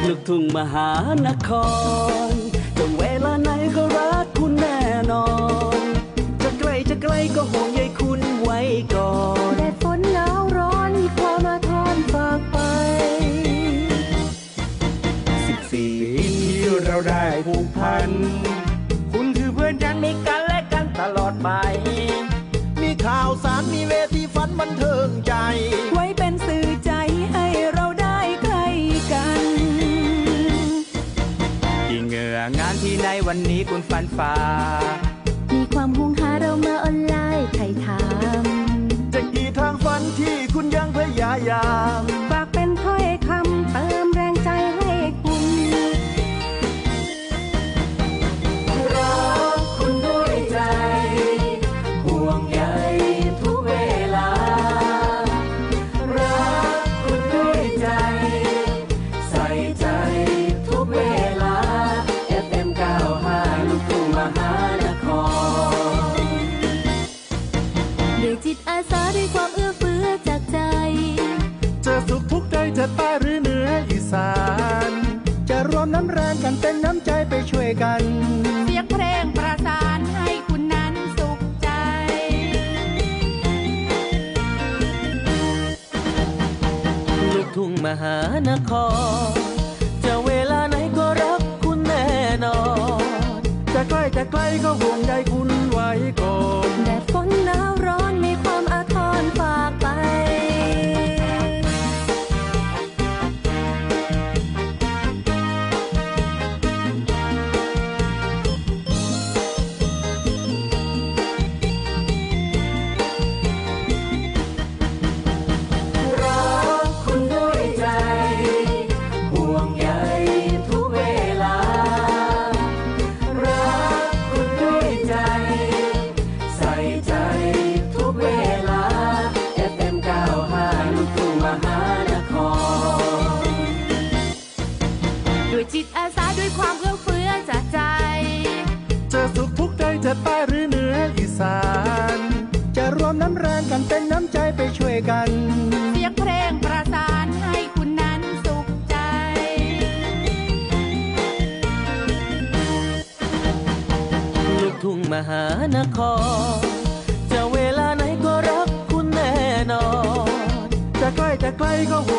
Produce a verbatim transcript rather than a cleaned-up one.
ลูกทุ่งมหานครจะเวลาไหนก็รักคุณแน่นอนจะไกลจะไกลก็ห่วงใยคุณไว้ก่อนแดดฝนหนาวร้อนมีความอาทรฝากไปสิบสี่ปีที่เราได้ผูกพันคุณคือเพื่อนกันมีกันและกันตลอดไปมีข่าวสารมีเวทีฝันบันเทิงใจไว้เป็นสื่อใจให้เราได้ใกล้กันที่เหงื่องานที่ในวันนี้คุณฟันฝ่ามีความห่วงหาเรามาออนไลน์ไถ่ถามจะกี่ทางฝันที่คุณยังพยายามฝากเป็นถ้อยคำเติมแรงใจให้คุณรักคุณด้วยใจห่วงใยทุกเวลารักคุณด้วยใจใส่ใจทุกเวลา เอฟ เอ็ม เก้าสิบห้า ลูกทุ่งมหานครด้วยจิตอาสาด้วยความเอื้อเฟื้อจากใจจะสุขทุกข์ใจจะใต้หรือเหนืออีสานจะรวมน้ำแรงกันเป็นน้ำใจไปช่วยกันเสียงเพลงประสานให้คุณนั้นสุขใจลูกทุ่งมหานครจะเวลาไหนก็รักคุณแน่นอนจะใกล้จะไกลก็ห่วงใยคุณไว้ก่อนแดดฝนหนาวร้อนมีความอาทรฝากไปจิตอาสาด้วยความเอื้อเฟื้อจากใจจะสุขทุกข์ใจจะใต้หรือเหนืออีสานจะรวมน้ำแรงกันเป็นน้ำใจไปช่วยกันเสียงเพลงประสานให้คุณนั้นสุขใจลูกทุ่งมหานครจะเวลาไหนก็รักคุณแน่นอนจะใกล้จะไกลก็ห่ว